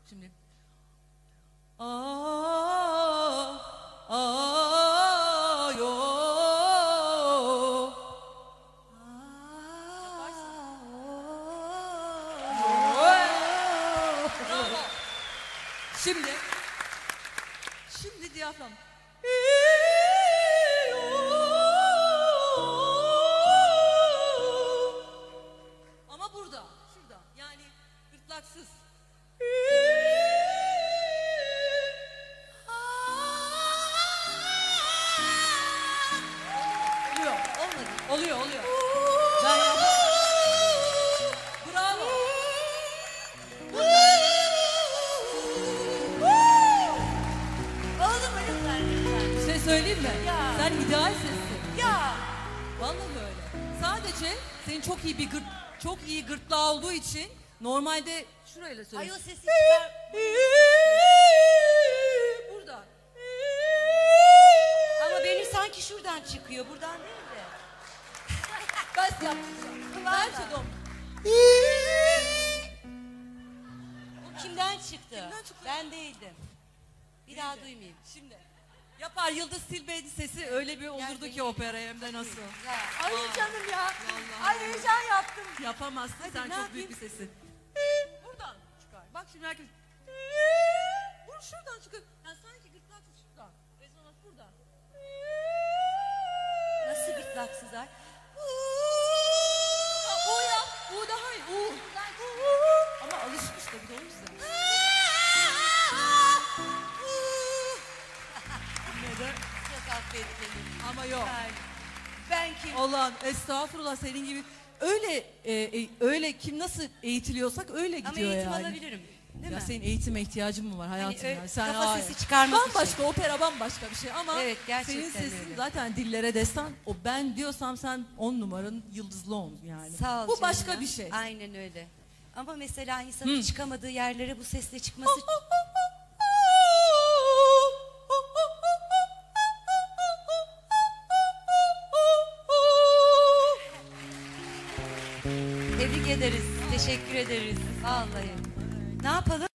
Şimdi. Yo. Bravo. Şimdi diyafram. Ama burada, şurada. Yani gırtlaksız. Oluyor, olmadı. Oluyor. Ben yaptım. Bravo. Oldu mu lütfen? Bir şey söyleyeyim mi? Ya. Sen ideal sessin. Ya. Vallahi öyle. Sadece senin çok iyi gırtlağı olduğu için normalde şurayla Ay o söylüyorsun. sesi çıkar. Burada. Ama benim sanki şuradan çıkıyor. Buradan değil de. Ben yapacağım. Ben çadım. O kimden çıktı? Kimden çıktı? Ben değildim. Bir daha duymayayım. Şimdi yapar Yıldız Tilbe'nin sesi öyle bir olurdu ki operaya hem de nasıl. Güzel. Ay canım ya. Vallahi. Ay heyecan yaptım. Yapamazsın Hadi, sen ne çok büyük bir yapayım? sesin. Buradan çıkar. Bak şimdi herkes. Vur şuradan çıkar. Yani sanki gırtlaksız şuradan. Rezonans buradan. Nasıl gırtlaksız ay? U yap. U daha iyi. U. Ama alışmış da bir de o yüzden. Neden? Çok affet beni. Ama yok. Ben kim? Allah'ım estağfurullah senin gibi öyle kim nasıl eğitiliyorsak öyle Ama gidiyor eğitim yani. alabilirim. Değil Ya mi? senin eğitime ihtiyacın mı var hayatım öyle ya? Sen kafa hayır. sesi çıkarmak için. Bambaşka opera bambaşka bir şey ama Evet, gerçekten senin sesin öyle. zaten dillere destan. O ben diyorsam sen 10 numaranın yıldızlı on yani. Sağ ol Bu canım başka ya. bir şey. Aynen öyle. Ama mesela insanın çıkamadığı yerlere bu sesle çıkması... Tebrik ederiz. Teşekkür ederiz. Vallahi. Ne yapalım?